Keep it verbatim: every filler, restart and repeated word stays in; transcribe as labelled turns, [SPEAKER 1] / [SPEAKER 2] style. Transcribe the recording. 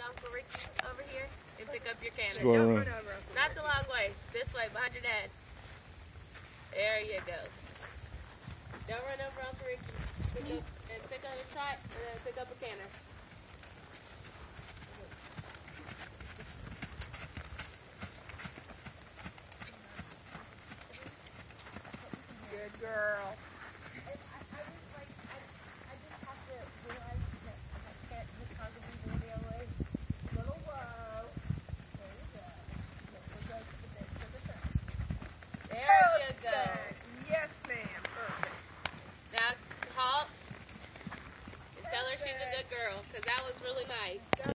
[SPEAKER 1] Uncle Ricky over here and pick up your canner.
[SPEAKER 2] Go
[SPEAKER 1] Don't
[SPEAKER 2] around.
[SPEAKER 1] run over. Not the long way. This way, behind your dad. There you go. Don't run over Uncle Ricky. Pick up and pick up a trot and then pick up a canner. Good girl.